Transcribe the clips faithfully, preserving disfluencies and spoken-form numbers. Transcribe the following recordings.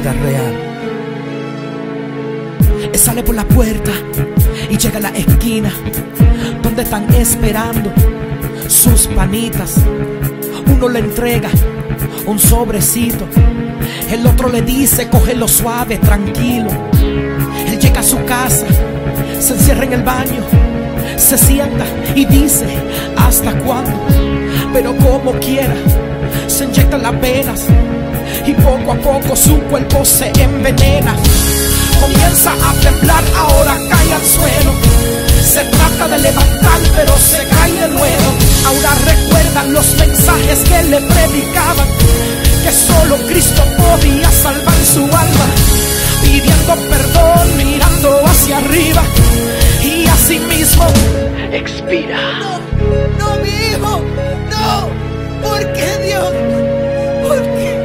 vida real. Él sale por la puerta y llega a la esquina donde están esperando sus panitas. Uno le entrega un sobrecito, el otro le dice cógelo suave, tranquilo. Él llega a su casa, se encierra en el baño, se sienta y dice ¿hasta cuándo? Pero como quiera se inyecta las venas y poco a poco su cuerpo se envenena. Comienza a temblar, ahora cae al suelo. Se trata de levantar, pero se cae de nuevo. Ahora recuerdan los mensajes que le predicaban, que solo Cristo podía salvar su alma. Pidiendo perdón, mirando hacia arriba, y así mismo expira. No, no, mi hijo, no. ¿Por qué, Dios? ¿Por qué?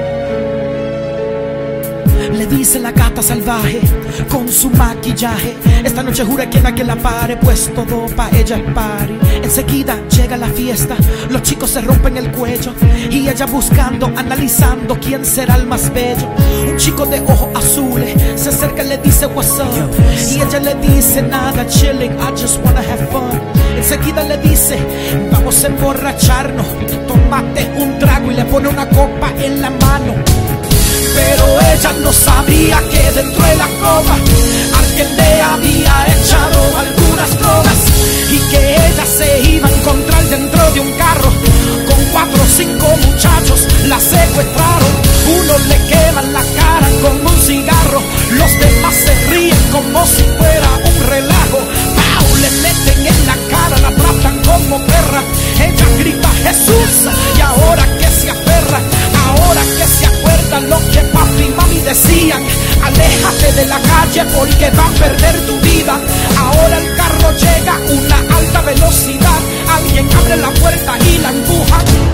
Le dice la gata salvaje con su maquillaje: esta noche jura quien a quien la pare, pues todo pa' ella es party. Enseguida llega la fiesta, los chicos se rompen el cuello y ella buscando, analizando quién será el más bello. Un chico de ojos azules se acerca y le dice what's up, y ella le dice nada, chilling, I just wanna have fun. Enseguida le dice vamos a emborracharnos, tómate un trago, y le pone una copa en la mano. Pero ella no sabía que dentro de la copa alguien le había echado algunas drogas, y que ella se iba a encontrar dentro de un carro con cuatro o cinco muchachos. La secuestraron, uno le quema la cara con un cigarro, los demás se ríen como si fuera un relajo. ¡Pau! Le meten en la cara, la tratan como perra. Ella grita Jesús, y ahora que se aferra, ahora que se acuerda lo que papi y mami decían: aléjate de la calle porque va a perder tu vida. Ahora el carro llega a una alta velocidad, alguien abre la puerta y la empuja.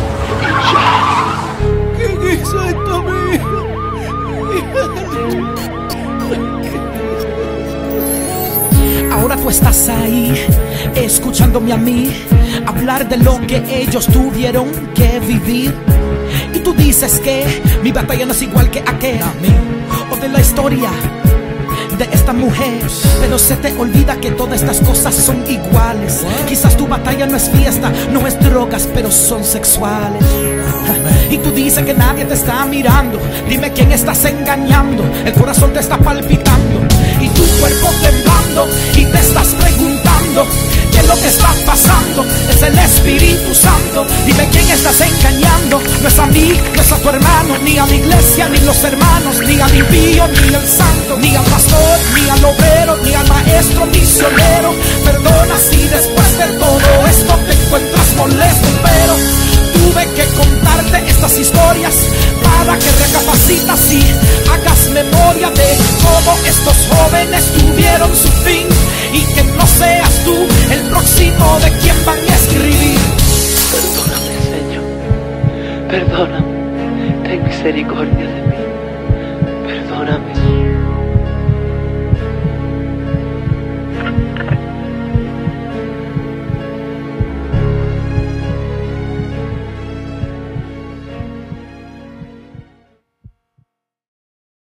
¿Quién hizo esto, mi hijo? Ahora tú estás ahí, escuchándome a mí hablar de lo que ellos tuvieron que vivir. Y tú dices que mi batalla no es igual que aquella, o de la historia de esta mujer, pero se te olvida que todas estas cosas son iguales. Quizás tu batalla no es fiesta, no es drogas, pero son sexuales. Y tú dices que nadie te está mirando, dime quién estás engañando. El corazón te está palpitando y tu cuerpo temblando, y te estás preguntando qué es lo que está pasando. Es el Espíritu Santo, dime quién estás engañando. No es a mí, no es a tu hermano, ni a mi iglesia, ni los hermanos, ni al impío, ni al santo, ni al pastor, ni al obrero, ni al maestro misionero. Perdona si después de todo esto te encuentras molesto, pero tuve que contarte estas historias para que recapacitas y hagas memoria de cómo estos jóvenes tuvieron su fin, y que no seas tú el próximo de quien van a escribir. Perdóname, Señor, perdóname, ten misericordia de mí.